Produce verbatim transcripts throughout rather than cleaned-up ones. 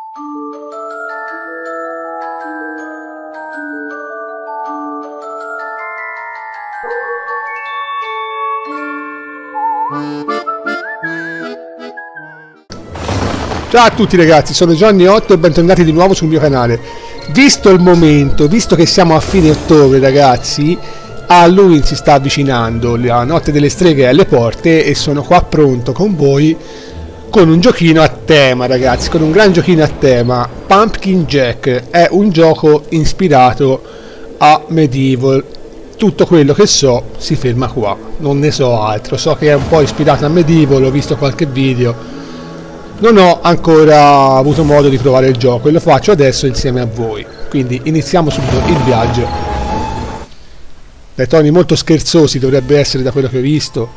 Ciao a tutti ragazzi, sono Johnny otto e bentornati di nuovo sul mio canale. Visto il momento, visto che siamo a fine ottobre ragazzi, Halloween si sta avvicinando, la notte delle streghe è alle porte e sono qua pronto con voi con un giochino a tema ragazzi, con un gran giochino a tema. Pumpkin Jack è un gioco ispirato a Medieval. Tutto quello che so si ferma qua, non ne so altro. So che è un po' ispirato a Medieval, ho visto qualche video. Non ho ancora avuto modo di provare il gioco e lo faccio adesso insieme a voi. Quindi iniziamo subito il viaggio. Dai toni molto scherzosi dovrebbe essere da quello che ho visto.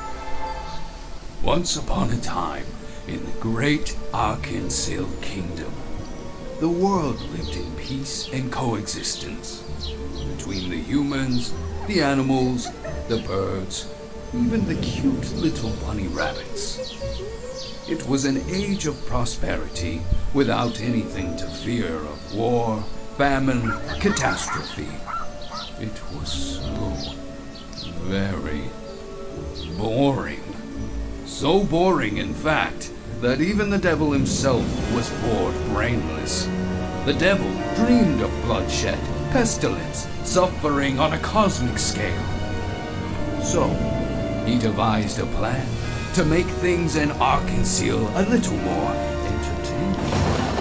Once upon a time, in the great Arkansas Kingdom, the world lived in peace and coexistence between the humans, the animals, the birds, even the cute little bunny rabbits. It was an age of prosperity, without anything to fear of war, famine, catastrophe. It was so very boring. So boring, in fact, that even the devil himself was bored brainless. The devil dreamed of bloodshed, pestilence, suffering on a cosmic scale. So, he devised a plan to make things in Arkansas a little more entertaining.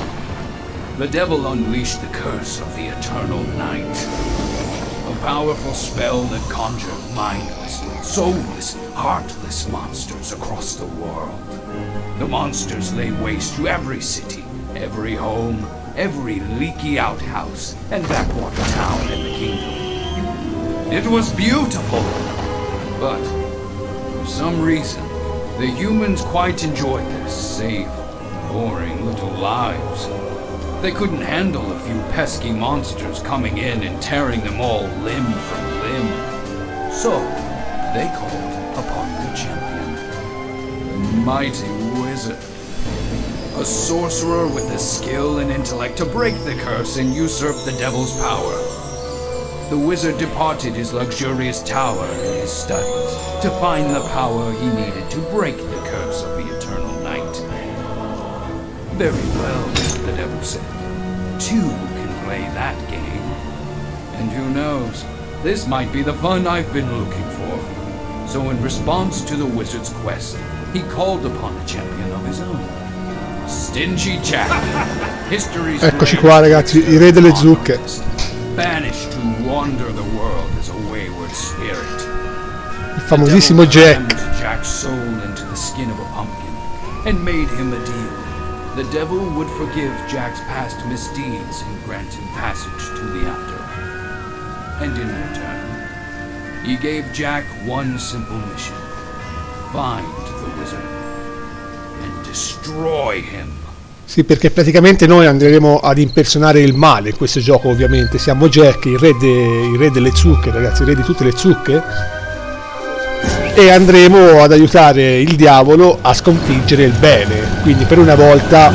The devil unleashed the curse of the Eternal Night, a powerful spell that conjured mindless, soulless, heartless monsters across the world. The monsters lay waste to every city, every home, every leaky outhouse, and backwater town in the kingdom. It was beautiful, but for some reason, the humans quite enjoyed their safe, boring little lives. They couldn't handle a few pesky monsters coming in and tearing them all limb from limb. So, they called upon their champion, the mighty wizard. A sorcerer with the skill and intellect to break the curse and usurp the devil's power. The wizard departed his luxurious tower and his studies to find the power he needed to break the curse of the Eternal Night. Very well, the devil said. Two can play that game. And who knows, this might be the fun I've been looking for. So in response to the wizard's quest, he called upon a champion of his own. Stingy Jack. History's Eccoci qua ragazzi, i re delle zucche. Banished to wander the world as a wayward spirit. Il famosissimo Jack. Jack's soul into the skin of a pumpkin and made him a deal. The devil would forgive Jack's past misdeeds and grant him passage to the afterlife. And in return, he gave Jack one simple mission: find the wizard and destroy him. Sì, perché praticamente noi andremo ad impersonare il male in questo gioco, ovviamente. Siamo Jack, il re, de, il re delle zucche, ragazzi, il re di tutte le zucche. E andremo ad aiutare il diavolo a sconfiggere il bene. Quindi per una volta,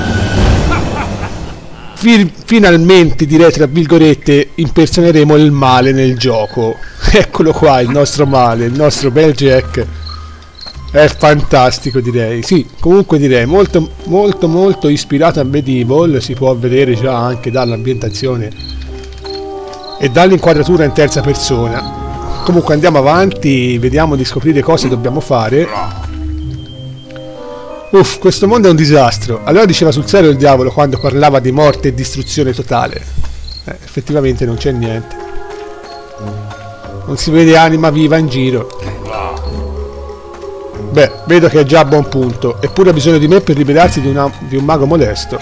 fi, finalmente, direi tra virgolette, impersoneremo il male nel gioco. Eccolo qua, il nostro male, il nostro bel Jack. È fantastico, direi. Sì, comunque direi molto molto molto ispirato a Medieval, si può vedere già anche dall'ambientazione e dall'inquadratura in terza persona. Comunque andiamo avanti, vediamo di scoprire cosa dobbiamo fare. Uff, questo mondo è un disastro. Allora diceva sul serio il diavolo quando parlava di morte e distruzione totale. Eh, effettivamente non c'è niente. Non si vede anima viva in giro. Beh, vedo che è già a buon punto, eppure ha bisogno di me per liberarsi di, una, di un mago molesto.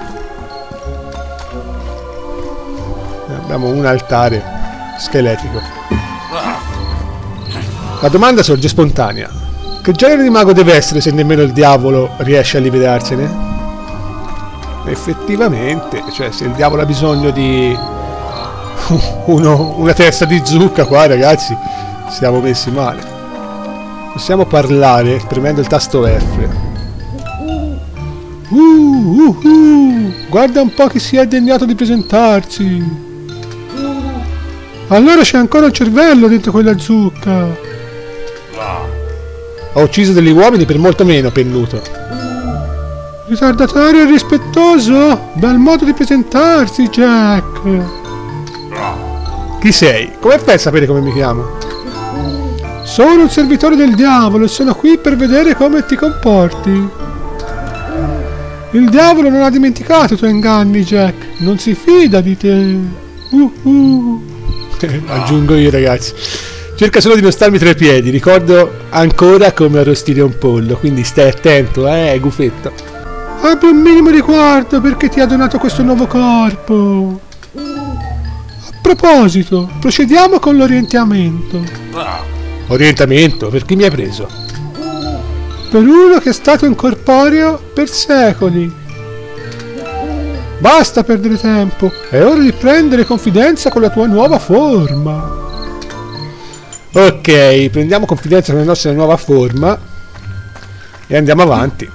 Abbiamo un altare scheletico. La domanda sorge spontanea: che genere di mago deve essere se nemmeno il diavolo riesce a liberarsene? Effettivamente, cioè se il diavolo ha bisogno di uno, una testa di zucca qua ragazzi, siamo messi male. Possiamo parlare premendo il tasto F. Uh, uh, uh, guarda un po' chi si è degnato di presentarsi. Allora c'è ancora il cervello dentro quella zucca. Ho ucciso degli uomini per molto meno, pennuto. Ritardatario e rispettoso? Bel modo di presentarsi, Jack. Chi sei? Come fai a sapere come mi chiamo? Sono un servitore del diavolo e sono qui per vedere come ti comporti. Il diavolo non ha dimenticato i tuoi inganni, Jack. Non si fida di te. Uh uh. Aggiungo io, ragazzi. Cerca solo di non starmi tra i piedi. Ricordo ancora come arrostire un pollo. Quindi stai attento, eh, gufetto. Abbi un minimo riguardo perché ti ha donato questo nuovo corpo. A proposito, procediamo con l'orientamento. Orientamento? Per chi mi hai preso? Per uno che è stato incorporeo per secoli. Basta perdere tempo, è ora di prendere confidenza con la tua nuova forma. Ok, prendiamo confidenza con la nostra nuova forma e andiamo avanti.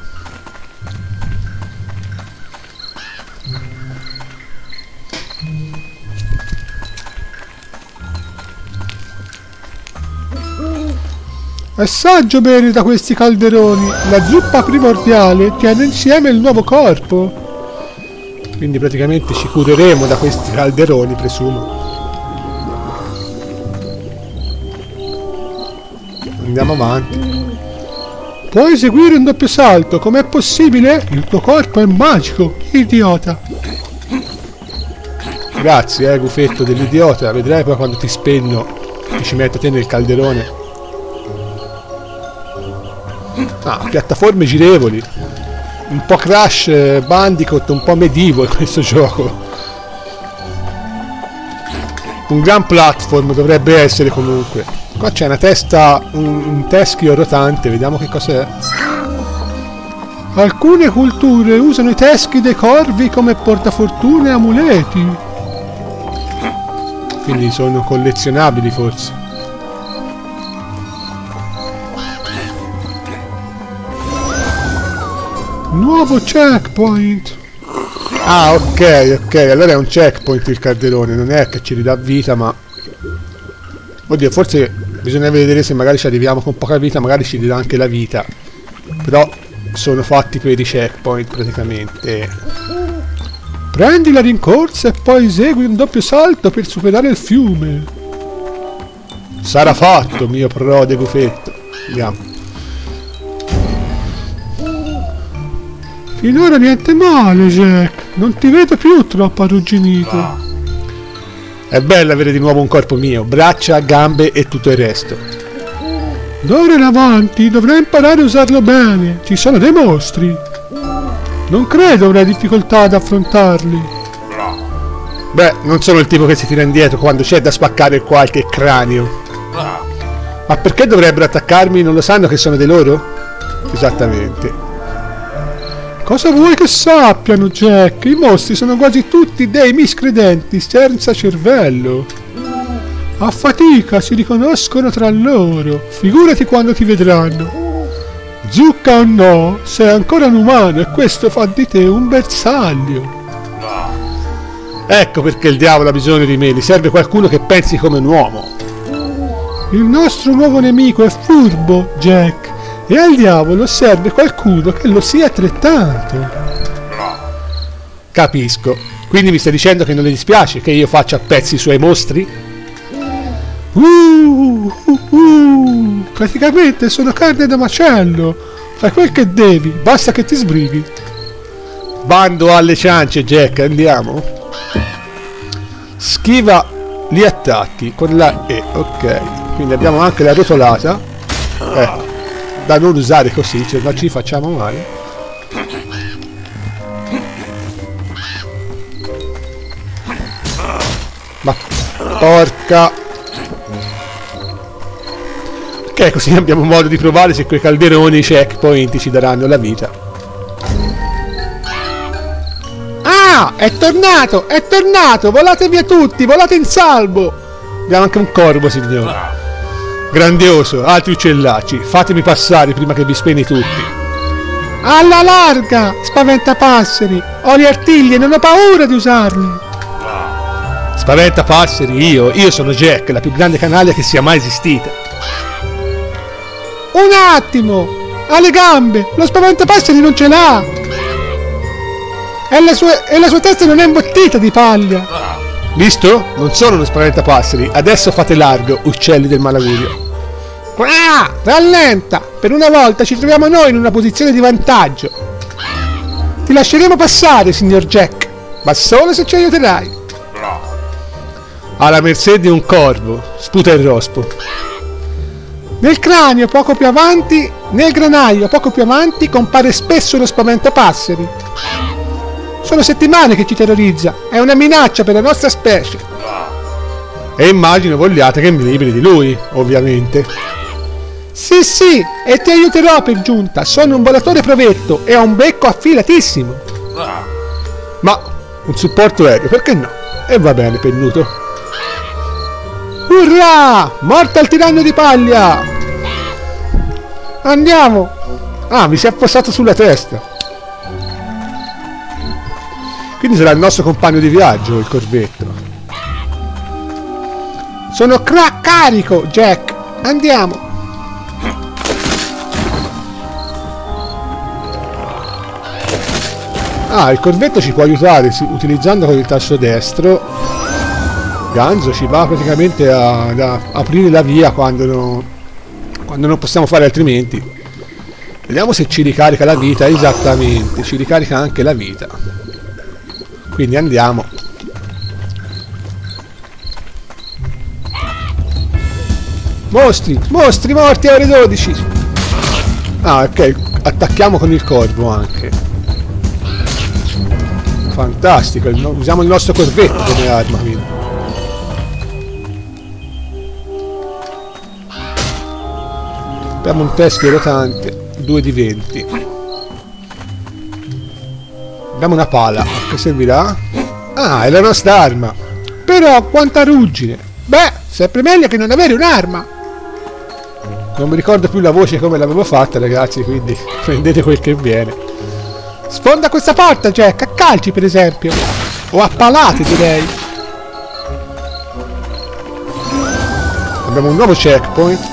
È saggio bere da questi calderoni, la zuppa primordiale tiene insieme il nuovo corpo. Quindi praticamente ci cureremo da questi calderoni, presumo. Andiamo avanti. Puoi eseguire un doppio salto, com'è possibile? Il tuo corpo è magico, idiota. Grazie, eh, gufetto dell'idiota. Vedrai poi quando ti spenno e ci metto te nel calderone. Ah, piattaforme girevoli. Un po' Crash Bandicoot, un po' Medieval questo gioco. Un gran platform dovrebbe essere comunque. Qua c'è una testa, un, un teschio rotante, vediamo che cos'è. Alcune culture usano i teschi dei corvi come portafortune e amuleti. Quindi sono collezionabili forse. Nuovo checkpoint. Ah, ok, ok. Allora è un checkpoint il calderone. Non è che ci ridà vita, ma... Oddio, forse bisogna vedere se magari ci arriviamo con poca vita. Magari ci ridà anche la vita. Però sono fatti per i checkpoint praticamente. Prendi la rincorsa e poi esegui un doppio salto per superare il fiume. Sarà fatto, mio prode gufetto. Andiamo. Finora niente male, Jack. Non ti vedo più troppo arrugginito. È bello avere di nuovo un corpo mio, braccia, gambe e tutto il resto. D'ora in avanti dovrai imparare a usarlo bene. Ci sono dei mostri. Non credo avrai difficoltà ad affrontarli. Beh, non sono il tipo che si tira indietro quando c'è da spaccare qualche cranio. Ma perché dovrebbero attaccarmi? Non lo sanno che sono dei loro? Esattamente. Cosa vuoi che sappiano, Jack? I mostri sono quasi tutti dei miscredenti senza cervello. A fatica si riconoscono tra loro. Figurati quando ti vedranno. Zucca o no, sei ancora un umano e questo fa di te un bersaglio. Ecco perché il diavolo ha bisogno di me. Gli serve qualcuno che pensi come un uomo. Il nostro nuovo nemico è furbo, Jack. E al diavolo serve qualcuno che lo sia altrettanto. Capisco. Quindi mi stai dicendo che non le dispiace che io faccia a pezzi i suoi mostri? Uh, uh, uh. Praticamente sono carne da macello. Fai quel che devi, basta che ti sbrighi. Bando alle ciance, Jack, andiamo. Schiva gli attacchi con la E, ok. Quindi abbiamo anche la rotolata. Eh. Da non usare così, cioè non ci facciamo male. Ma porca. Ok, così abbiamo modo di provare se quei calderoni checkpoint ci daranno la vita. Ah, è tornato, è tornato, volate via tutti, volate in salvo. Abbiamo anche un corvo, signore. Grandioso, altri uccellacci, fatemi passare prima che vi speni tutti. Alla larga, spaventapasseri! Ho gli artigli e non ho paura di usarli! Spaventapasseri, io? Io sono Jack, la più grande canaglia che sia mai esistita! Un attimo! Ha le gambe! Lo spaventapasseri non ce l'ha! E la, sua, e la sua testa non è imbottita di paglia! Visto? Non sono uno spaventapasseri! Adesso fate largo, uccelli del malaugurio! Ah, rallenta! Per una volta ci troviamo noi in una posizione di vantaggio! Ti lasceremo passare, signor Jack! Ma solo se ci aiuterai! Alla mercé di un corvo, sputa il rospo. Nel cranio poco più avanti, nel granaio poco più avanti compare spesso lo spaventapasseri. Sono settimane che ci terrorizza, è una minaccia per la nostra specie. E immagino vogliate che mi liberi di lui, ovviamente. Sì, sì, e ti aiuterò per giunta, sono un volatore provetto e ho un becco affilatissimo. Ma un supporto aereo, perché no? E va bene, pennuto. Urrà! Morta al tiranno di paglia! Andiamo! Ah, mi si è appoggiato sulla testa. Quindi sarà il nostro compagno di viaggio, il corvetto. Sono cra carico, Jack! Andiamo! Ah, il corvetto ci può aiutare utilizzando con il tasto destro. Ganzo ci va praticamente a, a aprire la via quando, no, quando non possiamo fare altrimenti. Vediamo se ci ricarica la vita. Esattamente, ci ricarica anche la vita. Quindi andiamo. Mostri, mostri morti a ore dodici. Ah, ok, attacchiamo con il corvo anche. Fantastico, usiamo il nostro corvetto come arma, quindi. Abbiamo un teschio rotante, due di venti. Abbiamo una pala, che servirà? Ah, è la nostra arma. Però quanta ruggine. Beh, sempre meglio che non avere un'arma. Non mi ricordo più la voce come l'avevo fatta, ragazzi, quindi prendete quel che viene. Sfonda questa porta, Jack, a calci per esempio. O a palate, direi. Abbiamo un nuovo checkpoint.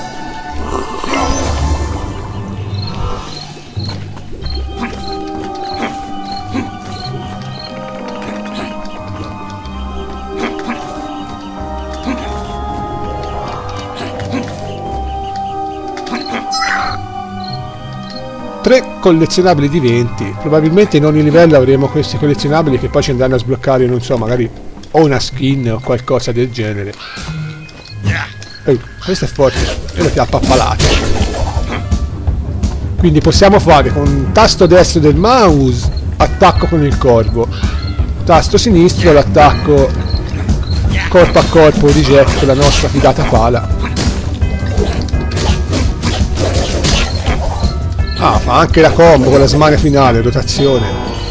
Tre collezionabili di venti. Probabilmente in ogni livello avremo questi collezionabili che poi ci andranno a sbloccare, non so, magari o una skin o qualcosa del genere. Oh, questo è forte e lo chiappa a palate. Quindi possiamo fare con tasto destro del mouse attacco con il corvo, tasto sinistro l'attacco corpo a corpo di Jack con la nostra fidata pala. Ah, fa anche la combo con la smania finale, rotazione.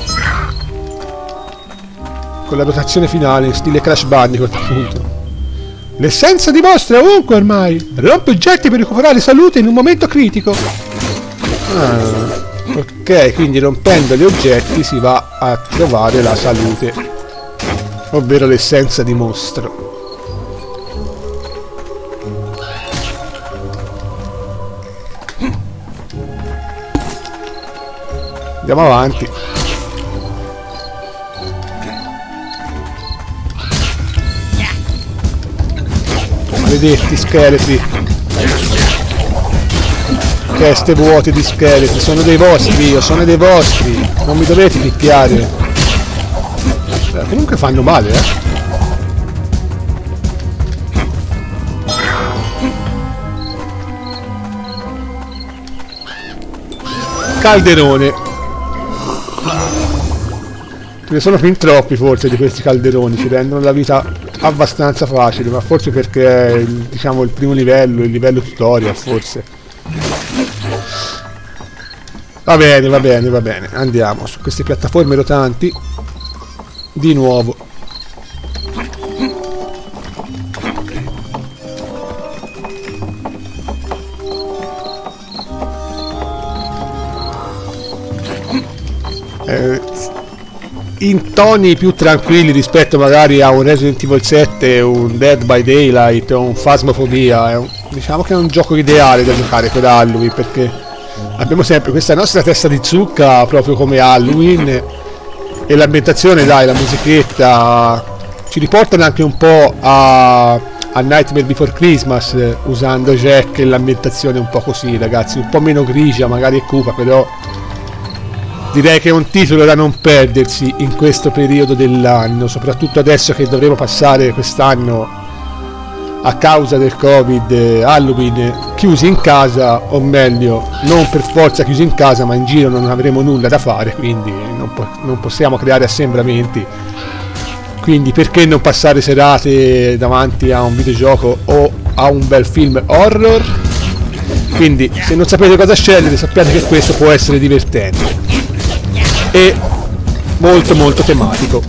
Con la rotazione finale in stile Crash Bandicoot, appunto. L'essenza di mostra ovunque ormai. Rompe oggetti per recuperare salute in un momento critico. Ah, ok, quindi rompendo gli oggetti si va a trovare la salute, ovvero l'essenza di mostro. Andiamo avanti. Maledetti scheletri. Teste vuote di scheletri. Sono dei vostri, io sono dei vostri. Non mi dovete picchiare. Beh, comunque fanno male, eh. Calderone. Ce ne sono fin troppi forse di questi calderoni, ci rendono la vita abbastanza facile, ma forse perché è il, diciamo il primo livello, il livello tutorial forse. Va bene, va bene, va bene, andiamo su queste piattaforme rotanti di nuovo. eh, in toni più tranquilli rispetto magari a un Resident Evil sette, un Dead by Daylight o un Phasmophobia. È un, diciamo che è un gioco ideale da giocare per Halloween, perché abbiamo sempre questa nostra testa di zucca proprio come Halloween, e l'ambientazione, dai, la musichetta ci riportano anche un po' a, a Nightmare Before Christmas, eh, usando Jack e l'ambientazione un po' così, ragazzi, un po' meno grigia magari e cupa, però direi che è un titolo da non perdersi in questo periodo dell'anno, soprattutto adesso che dovremo passare quest'anno, a causa del Covid, eh, Halloween chiusi in casa, o meglio, non per forza chiusi in casa, ma in giro non avremo nulla da fare, quindi non, po non possiamo creare assembramenti. Quindi perché non passare serate davanti a un videogioco o a un bel film horror? Quindi se non sapete cosa scegliere, sappiate che questo può essere divertente e molto molto tematico.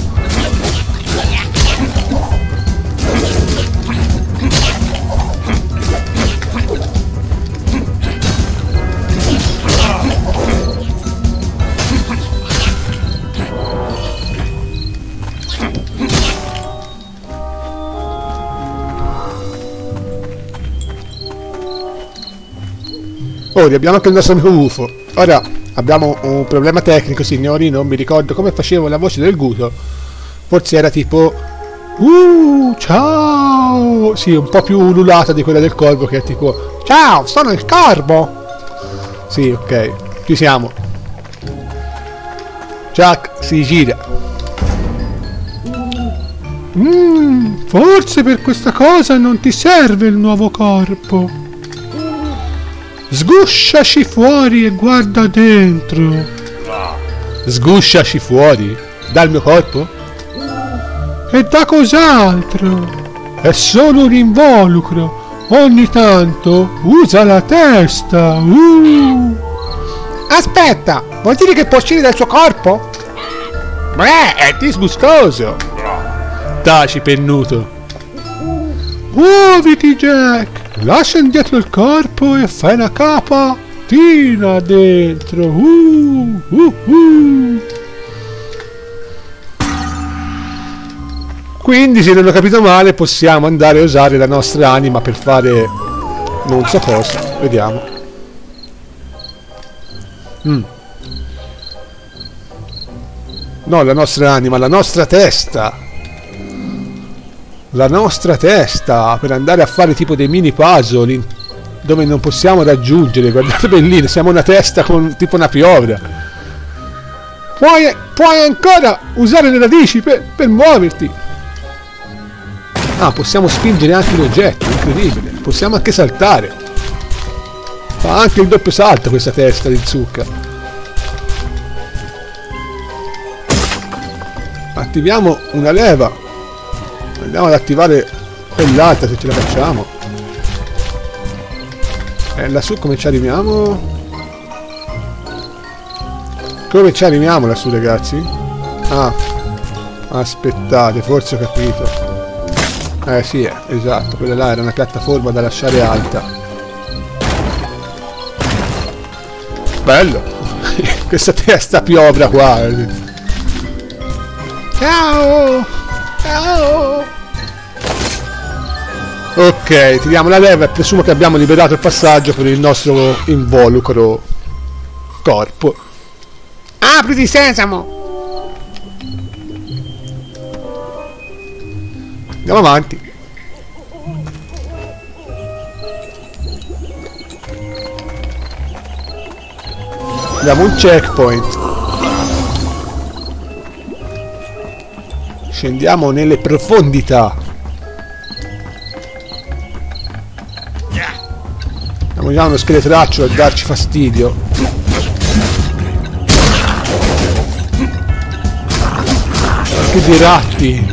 Oh, abbiamo anche il nostro amico U F O. Ora abbiamo un problema tecnico, signori, non mi ricordo come facevo la voce del Guto. Forse era tipo Uh, ciao! Sì, un po' più ululata di quella del corvo, che è tipo ciao, sono il corvo! Sì, ok, ci siamo. Chuck si gira. Mmm, forse per questa cosa non ti serve il nuovo corpo. Sgusciaci fuori e guarda dentro. Sgusciaci fuori? Dal mio corpo? E da cos'altro? È solo un involucro. Ogni tanto usa la testa. Uh. Aspetta, vuol dire che può uscire dal suo corpo? Beh, è disgustoso. Taci, pennuto. Muoviti, Jack. Lascia indietro il corpo e fai una capa. Tina dentro. Uh, uh, uh. Quindi, se non ho capito male, possiamo andare a usare la nostra anima per fare non so cosa. Vediamo. Mm. No, la nostra anima, la nostra testa. La nostra testa per andare a fare tipo dei mini puzzle dove non possiamo raggiungere. Guardate bellino, siamo una testa con tipo una piovra. Puoi, puoi ancora usare le radici per, per muoverti. Ah, possiamo spingere anche gli oggetti, incredibile. Possiamo anche saltare. Fa anche il doppio salto questa testa di zucca. Attiviamo una leva. Andiamo ad attivare quell'altra se ce la facciamo. E lassù come ci arriviamo? Come ci arriviamo lassù, ragazzi? Ah, aspettate, forse ho capito. Eh sì, eh, esatto, quella là era una piattaforma da lasciare alta. Bello! Questa testa piovra qua. Ciao! Ciao! Ok, tiriamo la leva e presumo che abbiamo liberato il passaggio per il nostro involucro corpo. Apriti, sesamo! Andiamo avanti. Abbiamo un checkpoint. Scendiamo nelle profondità. Abbiamo già uno scheletraccio a darci fastidio. Che dei ratti.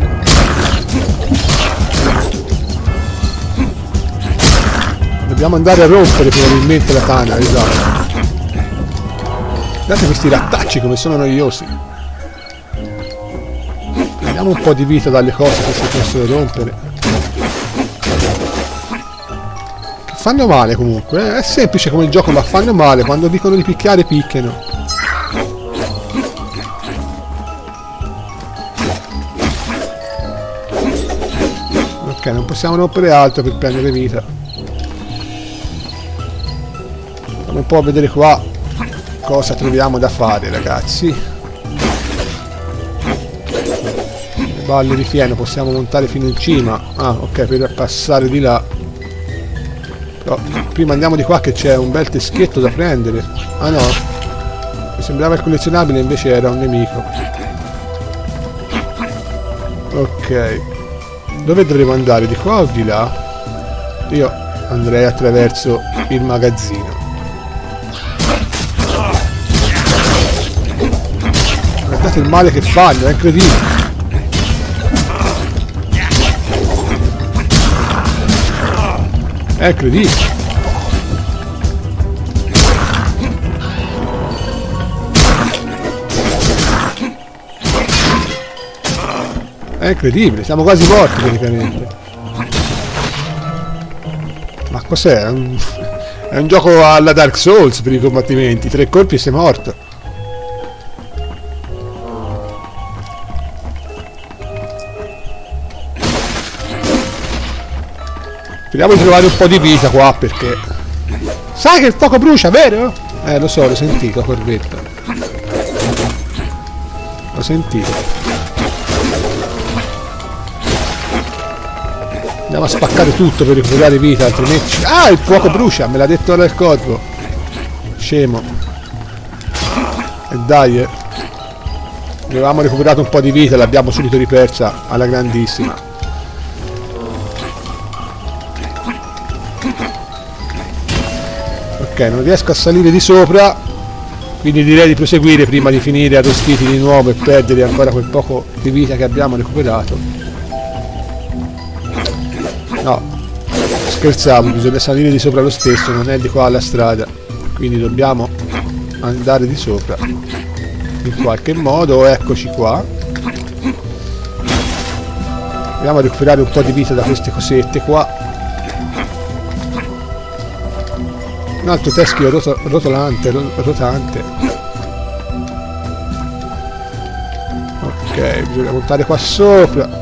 Dobbiamo andare a rompere probabilmente la tana, esatto. Guardate questi rattacci come sono noiosi. Prendiamo un po' di vita dalle cose che si possono rompere. Che fanno male comunque, eh? È semplice come il gioco, ma fanno male. Quando dicono di picchiare, picchiano. Ok, non possiamo rompere altro per prendere vita. Andiamo un po' a vedere qua cosa troviamo da fare, ragazzi. Le balle di fieno possiamo montare fino in cima. Ah, ok, per passare di là. Però prima andiamo di qua che c'è un bel teschetto da prendere. Ah no, mi sembrava il collezionabile, invece era un nemico. Ok, dove dovremo andare? Di qua o di là? Io andrei attraverso il magazzino. Guardate il male che fanno, è incredibile. È incredibile. È incredibile, siamo quasi morti praticamente. Ma cos'è? È un, è un gioco alla Dark Souls per i combattimenti. Tre colpi e sei morto. Speriamo di trovare un po' di vita qua, perché... Sai che il fuoco brucia, vero? Eh, lo so, l'ho sentito, corvetto. L'ho sentito. Andiamo a spaccare tutto per recuperare vita, altrimenti... Ah, il fuoco brucia, me l'ha detto ora il corvo. Scemo. E dai, eh. Avevamo recuperato un po' di vita, l'abbiamo subito ripersa alla grandissima. Ok, non riesco a salire di sopra, quindi direi di proseguire prima di finire arrostiti di nuovo e perdere ancora quel poco di vita che abbiamo recuperato. No, scherzavo, bisogna salire di sopra lo stesso, non è di qua la strada, quindi dobbiamo andare di sopra in qualche modo. Eccoci qua. Andiamo a recuperare un po' di vita da queste cosette qua. Un altro teschio roto rotolante, rotante. Ok, bisogna montare qua sopra.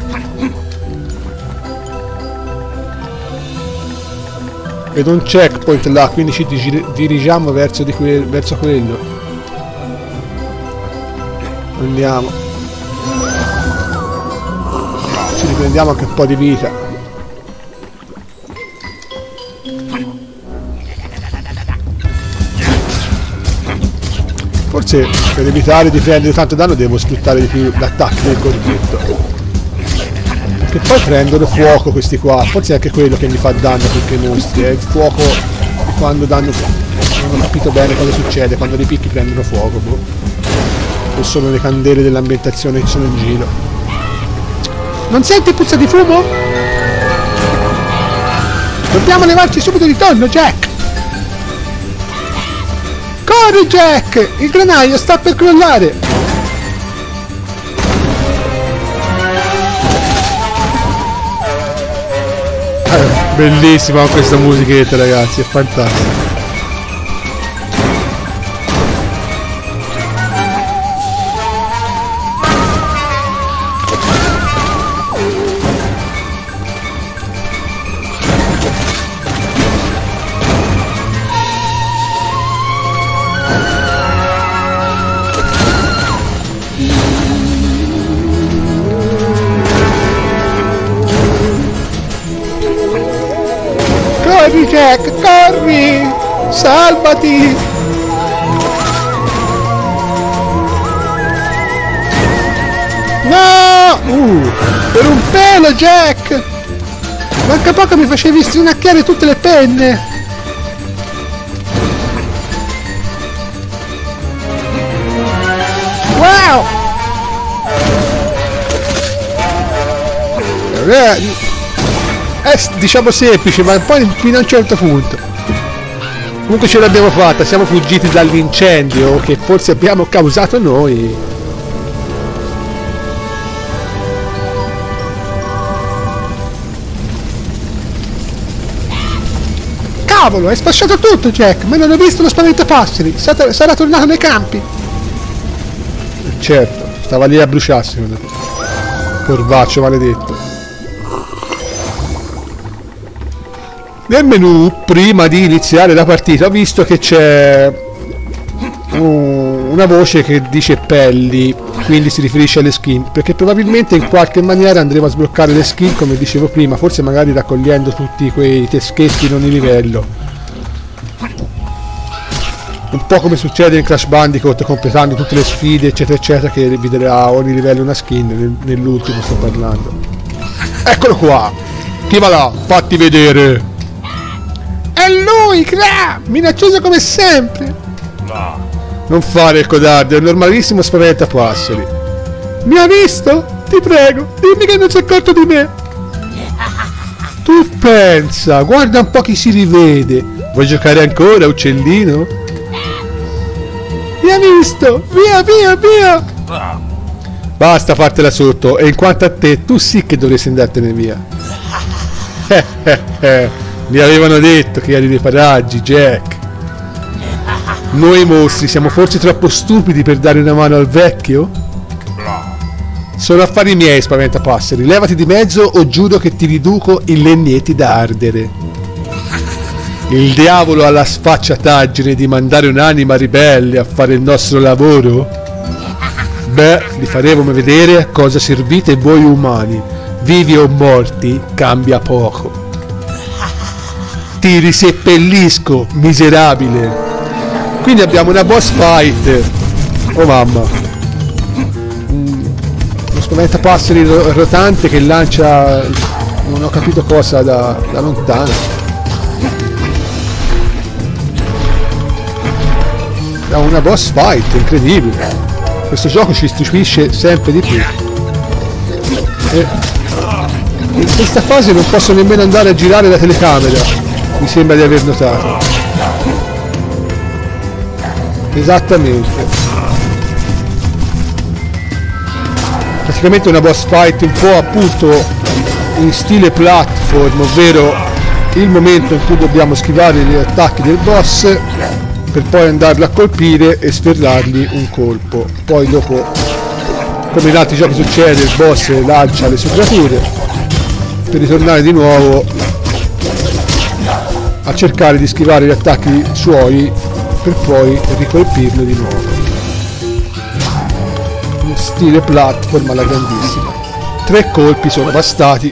Vedo un checkpoint là, quindi ci dirigiamo verso, di que verso quello. Andiamo. Ci riprendiamo anche un po' di vita. Forse per evitare di prendere tanto danno devo sfruttare di più l'attacco del corvetto. Che poi prendono fuoco questi qua, forse è anche quello che mi fa danno più che i mostri, è il fuoco quando danno fuoco. Non ho capito bene cosa succede, quando li picchi prendono fuoco, boh. O sono le candele dell'ambientazione che sono in giro. Non senti puzza di fumo? Dobbiamo levarci subito di torno, Jack! Corri, Jack! Il granaio sta per crollare! Bellissima questa musichetta, ragazzi, è fantastica. Corri, Jack, corri! Salvati! No! Uh, per un pelo, Jack! Manca poco mi facevi strinacchiare tutte le penne! Wow! Eh, è diciamo semplice, ma poi fino a un certo punto. Comunque ce l'abbiamo fatta, siamo fuggiti dall'incendio che forse abbiamo causato noi. Cavolo, hai spasciato tutto, Jack, ma non ho visto lo spaventapasseri. Sarà, sarà tornato nei campi. Certo, stava lì a bruciarsi, corvaccio maledetto. Nel menu, prima di iniziare la partita, ho visto che c'è una voce che dice pelli, quindi si riferisce alle skin, perché probabilmente in qualche maniera andremo a sbloccare le skin, come dicevo prima, forse magari raccogliendo tutti quei teschetti in ogni livello, un po' come succede in Crash Bandicoot, completando tutte le sfide eccetera eccetera, che vi darà a ogni livello una skin. Nell'ultimo sto parlando. Eccolo qua, chi va là? Fatti vedere. È lui, Cra! Minaccioso come sempre. Non fare il codardo, è un normalissimo spaventapasseri. Mi ha visto? Ti prego, dimmi che non si è accorto di me. Tu pensa, guarda un po' chi si rivede. Vuoi giocare ancora, uccellino? Mi ha visto! Via, via, via! Basta fartela sotto, e in quanto a te, tu sì che dovresti andartene via. Eh, eh, eh. Mi avevano detto che eri dei paraggi, Jack. Noi mostri siamo forse troppo stupidi per dare una mano al vecchio? Sono affari miei, spaventapasseri. Levati di mezzo o giuro che ti riduco in legnetti da ardere. Il diavolo ha la sfacciataggine di mandare un'anima ribelle a fare il nostro lavoro? Beh, li faremo vedere a cosa servite voi umani. Vivi o morti, cambia poco. Ti riseppellisco, miserabile. Quindi abbiamo una boss fight. Oh mamma. Mm, uno spaventapasseri rotante che lancia non ho capito cosa da, da lontano. Abbiamo una boss fight incredibile. Questo gioco ci stupisce sempre di più. E in questa fase non posso nemmeno andare a girare la telecamera, mi sembra di aver notato. Esattamente. Praticamente una boss fight un po' appunto in stile platform, ovvero il momento in cui dobbiamo schivare gli attacchi del boss per poi andarlo a colpire e sferrargli un colpo. Poi dopo, come in altri giochi succede, il boss lancia le sue creature per ritornare di nuovo a cercare di schivare gli attacchi suoi per poi ricolpirlo di nuovo. In stile platform alla grandissima. Tre colpi sono bastati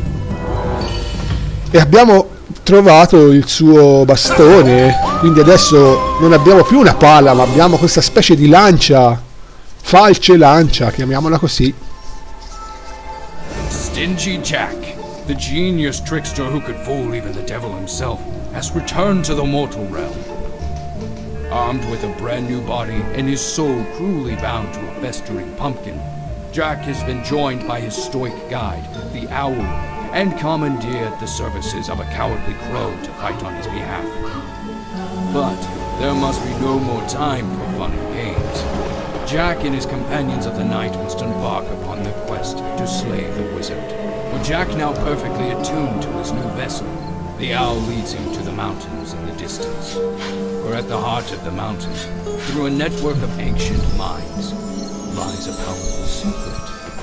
e abbiamo trovato il suo bastone, quindi adesso non abbiamo più una pala ma abbiamo questa specie di lancia, falce lancia, chiamiamola così. Stingy Jack, the genius trickster who could fool even the devil himself, has returned to the mortal realm. Armed with a brand new body and his soul cruelly bound to a festering pumpkin, Jack has been joined by his stoic guide, the Owl, and commandeered the services of a cowardly crow to fight on his behalf. But there must be no more time for fun and games. Jack and his companions of the night must embark upon their quest to slay the wizard. With Jack now perfectly attuned to his new vessel, the Owl leads him to the mountains in the distance. For at the heart of the mountains, through a network of ancient mines, lies a powerful secret.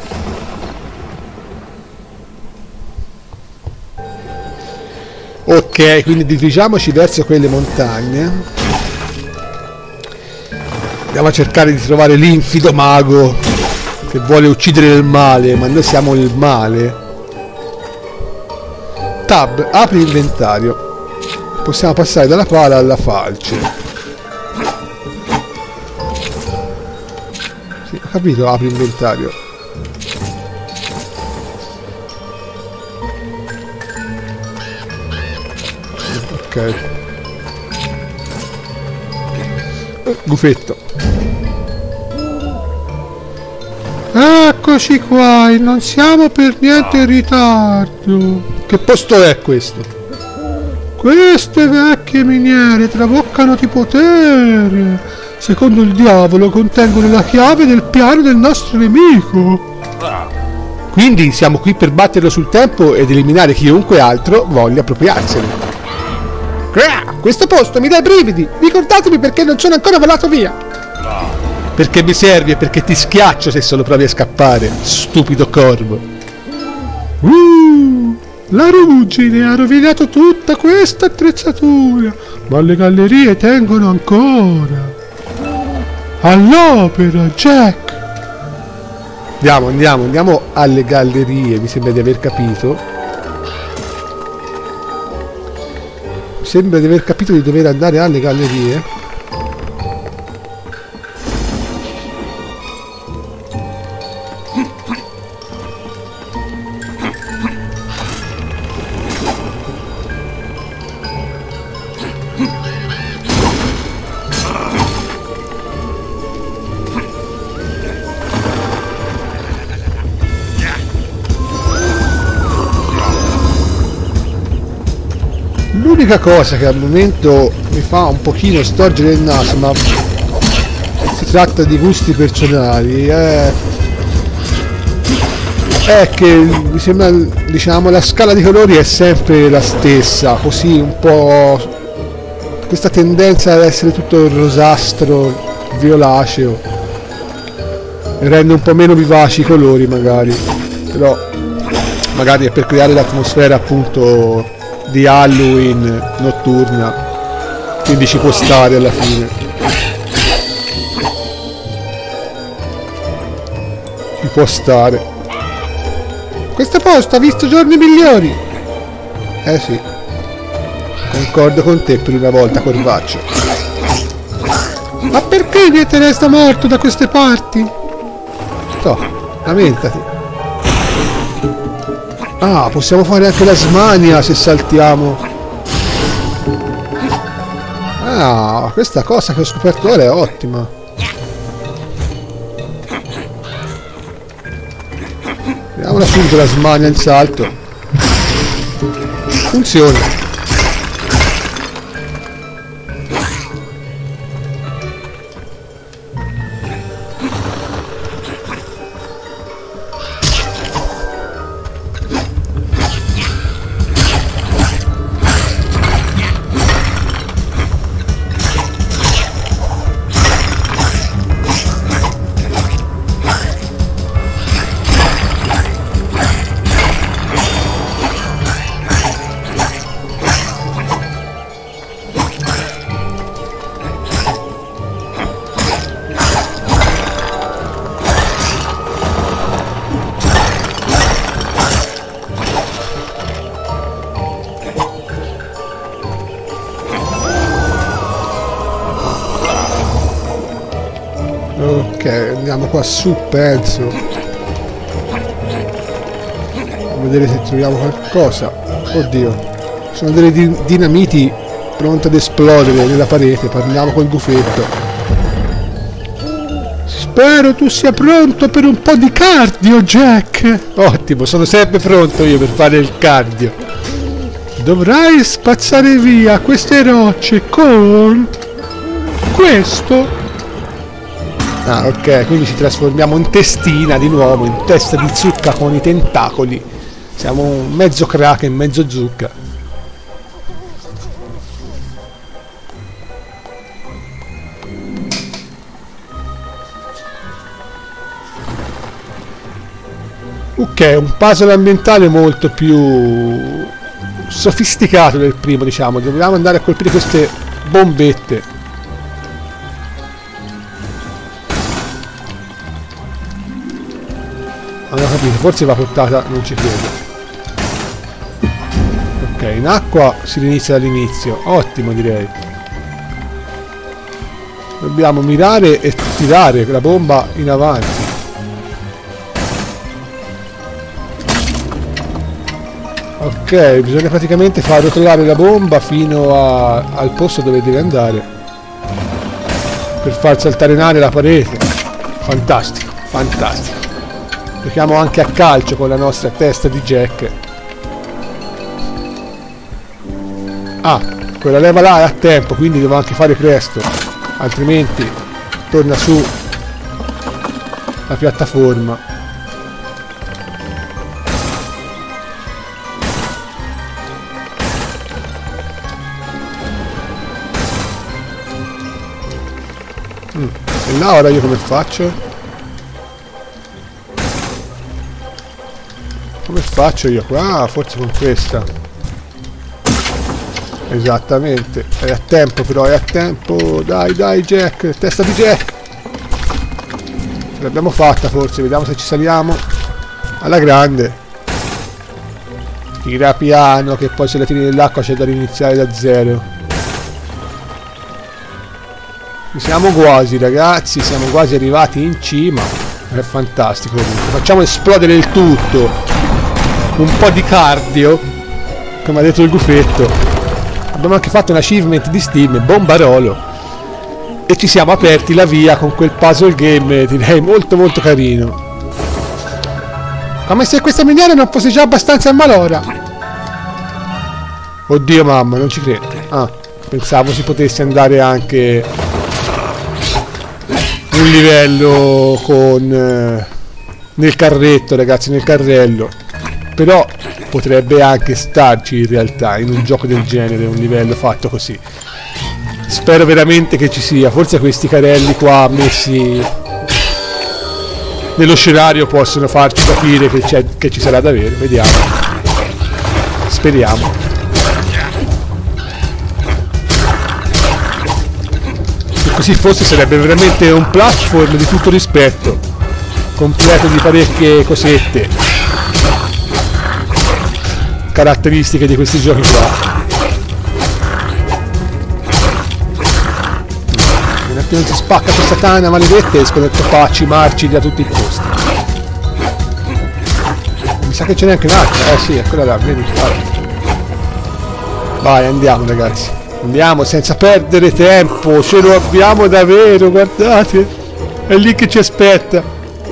Ok, quindi dirigiamoci verso quelle montagne. Andiamo a cercare di trovare l'infido mago che vuole uccidere il male, ma noi siamo il male. Tab, apri inventario. Possiamo passare dalla pala alla falce. Sì, ho capito, apri inventario. Ok. Eh, gufetto. Eccoci qua, e non siamo per niente in ritardo. Che posto è questo? Queste vecchie miniere traboccano di potere. Secondo il diavolo contengono la chiave del piano del nostro nemico. Quindi siamo qui per batterlo sul tempo ed eliminare chiunque altro voglia appropriarsene. Questo posto mi dà i brividi. Ricordatemi perché non sono ancora volato via. Perché mi servi e perché ti schiaccio se solo provi a scappare, stupido corvo. Uh, La ruggine ha rovinato tutta questa attrezzatura, ma le gallerie tengono ancora. All'opera, Jack! Andiamo, andiamo, andiamo alle gallerie, mi sembra di aver capito. Mi sembra di aver capito di dover andare alle gallerie. L'unica cosa che al momento mi fa un pochino storgere il naso, ma si tratta di gusti personali, è, è che mi sembra, diciamo, la scala di colori è sempre la stessa, così un po' questa tendenza ad essere tutto rosastro, violaceo, rende un po' meno vivaci i colori magari, però magari è per creare l'atmosfera appunto di Halloween notturna, quindi ci può stare alla fine. Ci può stare. Questo posto ha visto giorni migliori. Eh sì, concordo con te per una volta, Corvaccio. Ma perché niente resta morto da queste parti? So, lamentati. Ah, possiamo fare anche la smania se saltiamo. Ah, questa cosa che ho scoperto ora è ottima. Vediamola subito la smania, il salto. Funziona. Ok, andiamo qua su, penso. A vedere se troviamo qualcosa. Oddio, ci sono delle di dinamiti pronte ad esplodere nella parete. Parliamo col gufetto. Spero tu sia pronto per un po' di cardio, Jack. Ottimo, sono sempre pronto io per fare il cardio. Dovrai spazzare via queste rocce con questo. Ah, ok, quindi ci trasformiamo in testina di nuovo, in testa di zucca con i tentacoli. Siamo un mezzo kraken, mezzo zucca. Ok, un puzzle ambientale molto più sofisticato del primo, diciamo. Dobbiamo andare a colpire queste bombette. Non ho capito, forse va portata, non ci credo. Ok, in acqua si inizia dall'inizio, ottimo direi. Dobbiamo mirare e tirare la bomba in avanti. Ok, bisogna praticamente far rotolare la bomba fino a, al posto dove deve andare, per far saltare in aria la parete. Fantastico, fantastico. Giochiamo anche a calcio con la nostra testa di Jack. Ah, quella leva là è a tempo, quindi devo anche fare presto, altrimenti torna su la piattaforma. Mm. E là ora io come faccio? Come faccio io qua? Ah, forse con questa. Esattamente. È a tempo però, è a tempo. Dai, dai Jack, testa di Jack. Ce l'abbiamo fatta forse, vediamo se ci saliamo. Alla grande. Tira piano che poi se la tiri nell'acqua c'è da riniziare da zero. Siamo quasi ragazzi, siamo quasi arrivati in cima. È fantastico comunque. Facciamo esplodere il tutto. Un po' di cardio, come ha detto il gufetto. Abbiamo anche fatto un achievement di Steam, Bombarolo. E ci siamo aperti la via con quel puzzle game, direi molto molto carino. Come se questa miniera non fosse già abbastanza in malora. Oddio mamma, non ci credo. Ah, pensavo si potesse andare anche un livello con eh, nel carretto, ragazzi, nel carrello. Però potrebbe anche starci in realtà in un gioco del genere un livello fatto così. Spero veramente che ci sia. Forse questi carrelli qua messi nello scenario possono farci capire che, c'è, che ci sarà davvero. Vediamo. Speriamo. Se così fosse sarebbe veramente un platform di tutto rispetto, completo di parecchie cosette, caratteristiche di questi giochi qua. Non si spacca questa tana maledetta e escono topacci marci da tutti i posti. Mi sa che ce n'è anche un'altra. Eh sì, è quella là, vedi. Vai. Vai, andiamo ragazzi. Andiamo senza perdere tempo. Ce lo abbiamo davvero, guardate. È lì che ci aspetta.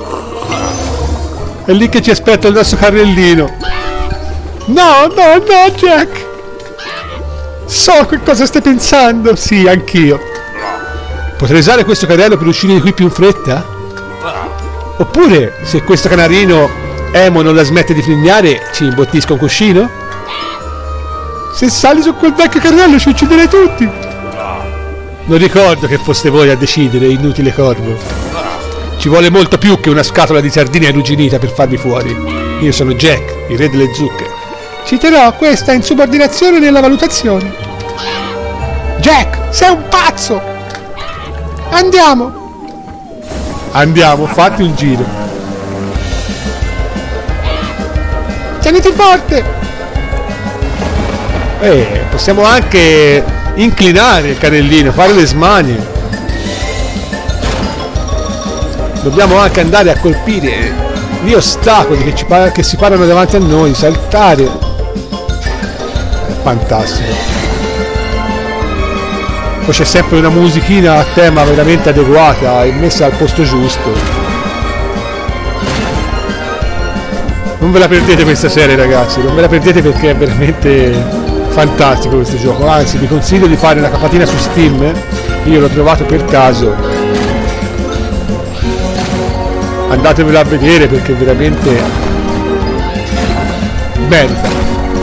È lì che ci aspetta il nostro carrellino. No, no, no, Jack. So che cosa stai pensando. Sì, anch'io. Potrei usare questo carrello per uscire di qui più in fretta? Oppure, se questo canarino Emo non la smette di frignare, ci imbottisca un cuscino? Se sali su quel vecchio carrello ci ucciderei tutti! Non ricordo che foste voi a decidere, inutile corvo. Ci vuole molto più che una scatola di sardine arrugginita per farmi fuori. Io sono Jack, il re delle zucche. Citerò questa insubordinazione nella valutazione. Jack, sei un pazzo! Andiamo! Andiamo, fatti un giro. Tieniti forte! Eh, possiamo anche inclinare il carrellino, fare le smanie. Dobbiamo anche andare a colpire gli ostacoli che, ci che si parano davanti a noi, saltare. Fantastico. Poi c'è sempre una musichina a tema veramente adeguata e messa al posto giusto. Non ve la perdete questa serie ragazzi, non ve la perdete perché è veramente fantastico questo gioco. Anzi, vi consiglio di fare una capatina su Steam. Io l'ho trovato per caso. Andatevelo a vedere perché veramente merita.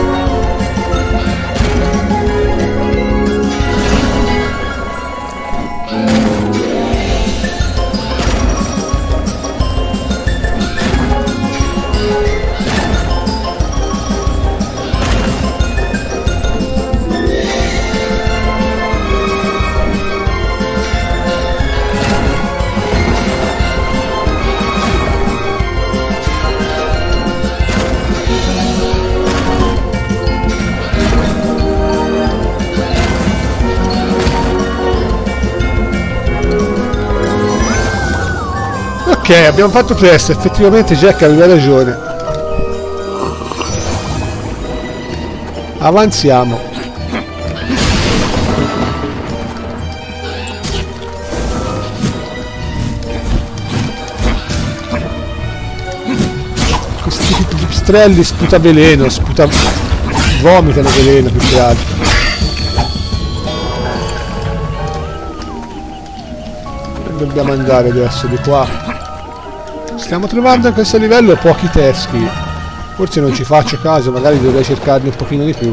Ok, abbiamo fatto presto, effettivamente Jack aveva ragione. Avanziamo. Questi pipistrelli sputa veleno, sputa... vomitano veleno più che altro. Dove dobbiamo andare adesso? Di qua. Stiamo trovando a questo livello pochi teschi. Forse non ci faccio caso, magari dovrei cercarne un pochino di più.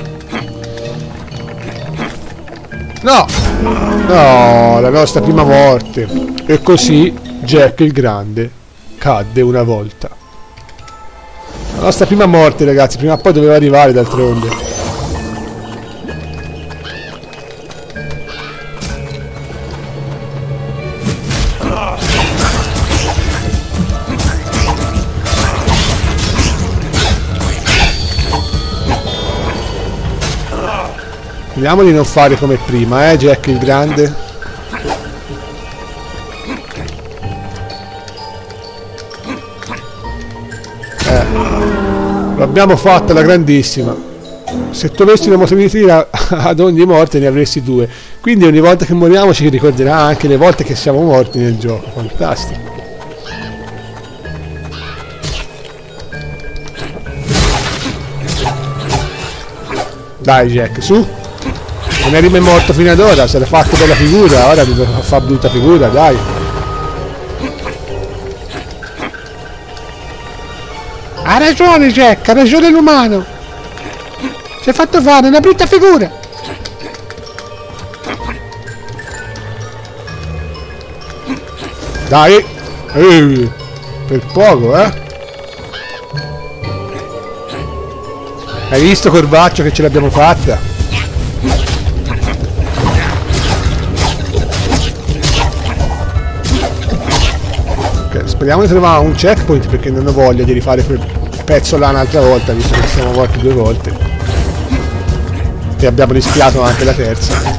No! No, la nostra prima morte. E così Jack il Grande cadde una volta. La nostra prima morte, ragazzi, prima o poi doveva arrivare d'altronde. Vediamo di non fare come prima, eh, Jack il grande. Eh, l'abbiamo fatta la grandissima. Se tu avessi una motivazione ad ogni morte ne avresti due. Quindi ogni volta che moriamo ci ricorderà anche le volte che siamo morti nel gioco. Fantastico. Dai Jack, su. Non eri mai morto fino ad ora, se l'ha fatto bella figura, ora devo fare brutta figura, dai. Ha ragione Jack, ha ragione l'umano. Si è fatto fare una brutta figura. Dai. Ehi, per poco, eh. Hai visto Corvaccio che ce l'abbiamo fatta? Speriamo di trovare un checkpoint perché non ho voglia di rifare quel pezzo là un'altra volta, visto che siamo morti due volte e abbiamo rischiato anche la terza.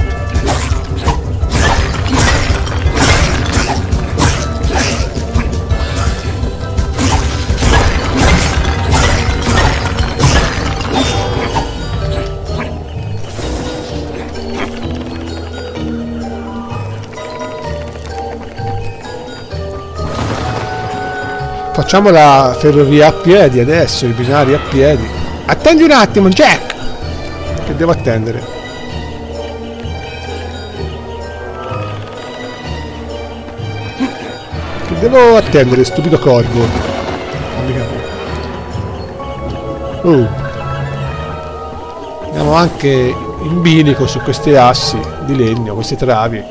Facciamo la ferrovia a piedi adesso, i binari a piedi. Attendi un attimo, Jack! Che devo attendere? Che devo attendere, stupido corvo? Uh. Andiamo anche in bilico su questi assi di legno, queste travi.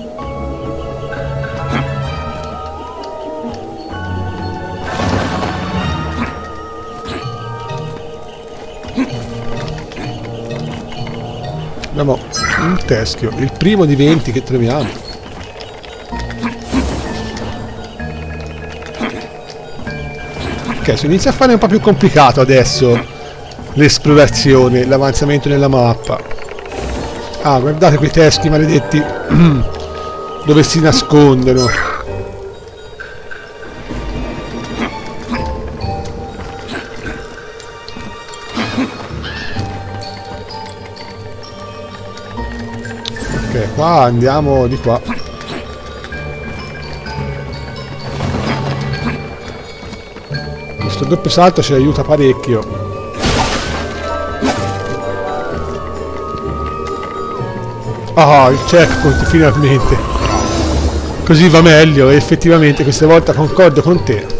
Abbiamo un teschio, il primo di venti che troviamo. Ok, si inizia a fare un po' più complicato adesso l'esplorazione, l'avanzamento nella mappa. Ah, guardate quei teschi maledetti dove si nascondono. Ok, qua andiamo di qua. Questo doppio salto ci aiuta parecchio. Ah, il checkpoint finalmente. Così va meglio e effettivamente questa volta concordo con te.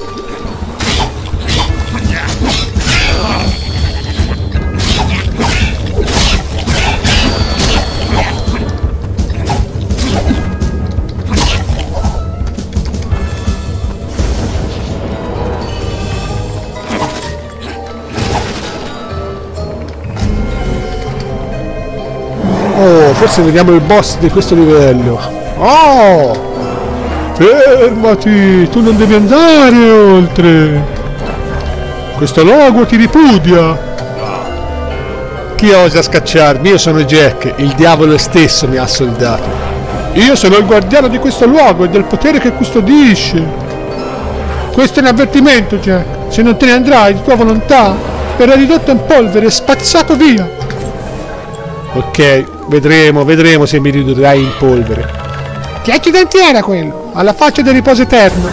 Forse vediamo il boss di questo livello. Oh! Fermati! Tu non devi andare oltre! Questo logo ti ripudia! Chi osa scacciarmi? Io sono Jack, il diavolo stesso mi ha soldato. Io sono il guardiano di questo luogo e del potere che custodisce. Questo è un avvertimento, Jack. Se non te ne andrai di tua volontà, verrai ridotto in polvere e spazzato via. Ok. Vedremo, vedremo se mi ridurrai in polvere. Che accidenti era quello? Alla faccia del riposo eterno.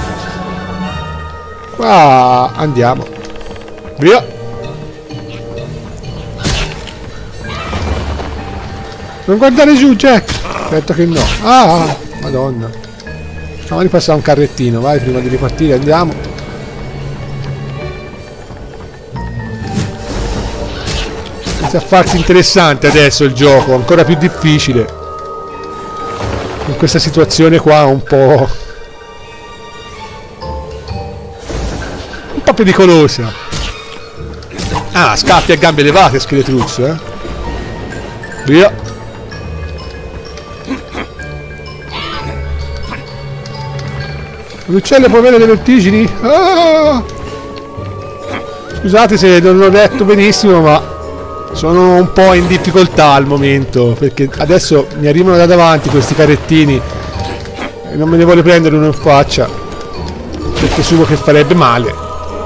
Qua andiamo. Via. Non guardare giù, Jack. Certo che no. Ah, madonna. Facciamo ripassare un carrettino, vai, prima di ripartire, andiamo. Inizia a farsi interessante adesso il gioco, ancora più difficile. In questa situazione qua un po'... un po' pericolosa. Ah, scappi a gambe levate, Scheletruzzo, eh. Via. L'uccello può avere le vertigini? Ah! Scusate se non l'ho detto benissimo, ma sono un po' in difficoltà al momento, perché adesso mi arrivano da davanti questi carrettini e non me ne vuole prendere uno in faccia, perché sumo che farebbe male.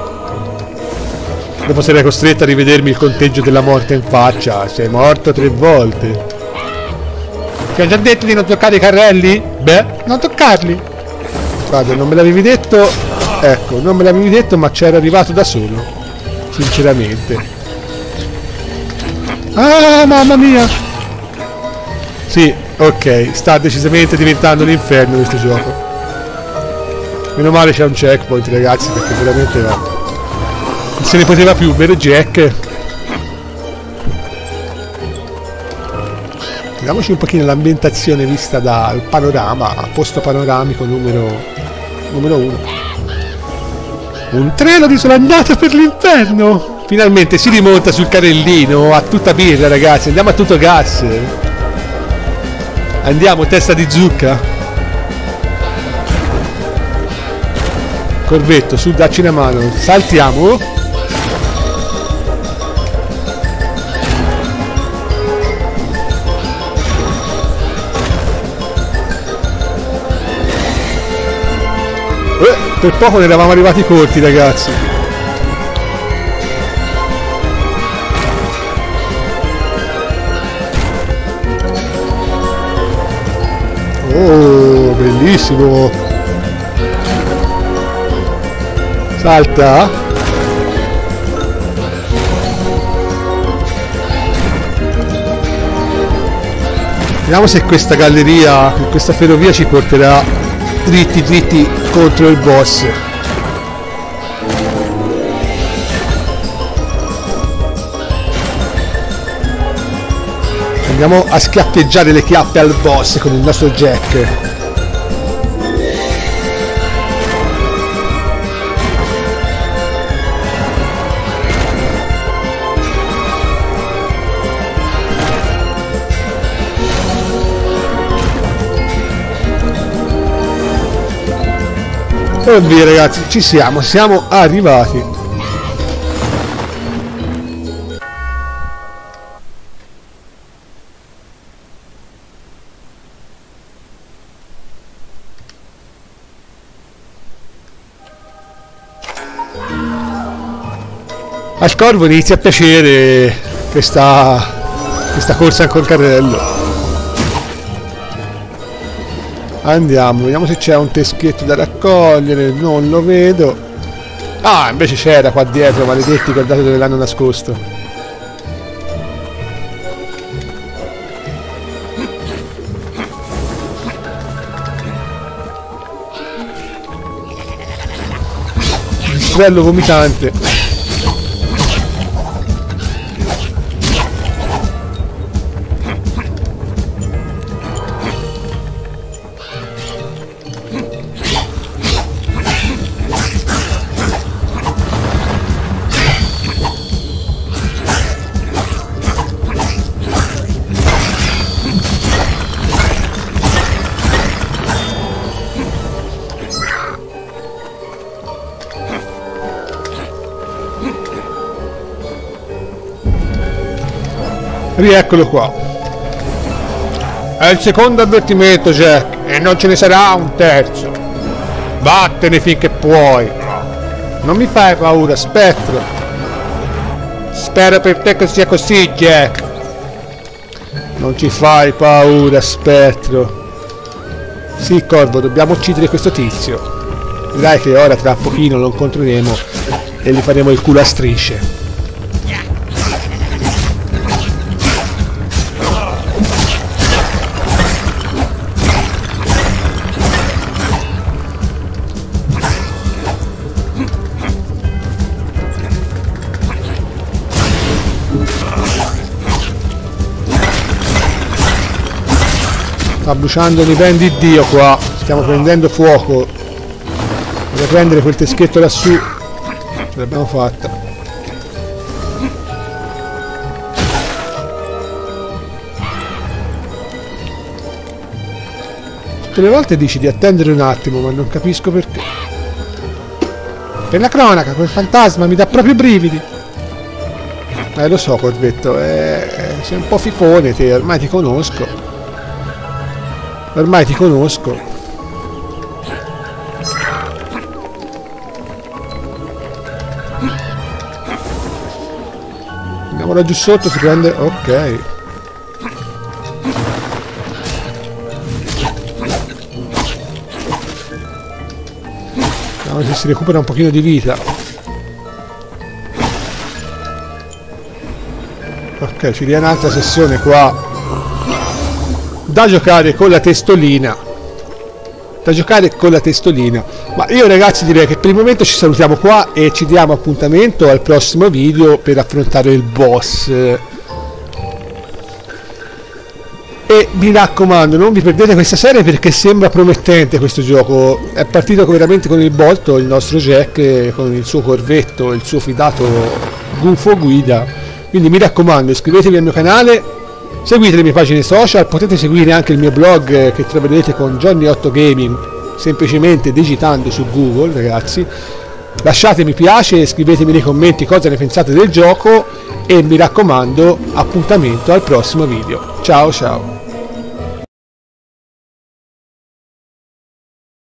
Dopo sarei costretto a rivedermi il conteggio della morte in faccia. Sei morto tre volte. Ti ho già detto di non toccare i carrelli? Beh, non toccarli. Guarda, non me l'avevi detto. Ecco, non me l'avevi detto, ma c'era arrivato da solo. Sinceramente. Ah, mamma mia. Sì, ok. Sta decisamente diventando un inferno questo gioco. Meno male c'è un checkpoint, ragazzi, perché veramente no. Non se ne poteva più, vero Jack? Vediamoci un pochino l'ambientazione vista dal panorama, posto panoramico numero numero uno. Un treno di sola andata per l'inferno! Finalmente si rimonta sul carrellino a tutta birra, ragazzi, andiamo a tutto gas. Andiamo, testa di zucca. Corvetto, su, dacci una mano. Saltiamo. Per poco ne eravamo arrivati corti, ragazzi. Oh, bellissimo. Salta. Vediamo se questa galleria, questa ferrovia ci porterà dritti dritti contro il boss. Andiamo a schiaffeggiare le chiappe al boss con il nostro Jack. E via, ragazzi, ci siamo, siamo arrivati. Al corvo inizia a piacere questa, questa corsa col carrello. Andiamo, vediamo se c'è un teschetto da raccogliere. Non lo vedo. Ah, invece c'era qua dietro, maledetti, guardate dove l'hanno nascosto. Uccello vomitante. Rieccolo qua. È il secondo avvertimento, Jack, e non ce ne sarà un terzo. Vattene finché puoi. Non mi fai paura, spettro. Spero per te che sia così, Jack. Non ci fai paura, spettro. Sì, Corvo, dobbiamo uccidere questo tizio. Dai che ora tra pochino lo incontreremo e gli faremo il culo a strisce. Sta bruciando mi ben di Dio qua. Stiamo prendendo fuoco. Devo prendere quel teschetto lassù. Ce l'abbiamo fatta. Tutte le volte dici di attendere un attimo, ma non capisco perché. Per la cronaca, quel fantasma mi dà proprio i brividi. Eh, lo so, Corvetto, eh, sei un po' fifone te, ormai ti conosco. Ormai ti conosco. Andiamo laggiù sotto, si prende... Ok. Vediamo se si recupera un pochino di vita. Ok, ci dia un'altra sessione qua da giocare con la testolina. Da giocare con la testolina. Ma io ragazzi direi che per il momento ci salutiamo qua e ci diamo appuntamento al prossimo video per affrontare il boss. E mi raccomando, non vi perdete questa serie perché sembra promettente questo gioco. È partito veramente con il bolto il nostro Jack, con il suo corvetto, il suo fidato gufo guida. Quindi mi raccomando, iscrivetevi al mio canale, seguite le mie pagine social, potete seguire anche il mio blog che troverete con Johnny otto Gaming, semplicemente digitando su Google, ragazzi. Lasciate mi piace e scrivetemi nei commenti cosa ne pensate del gioco e mi raccomando, appuntamento al prossimo video. Ciao ciao!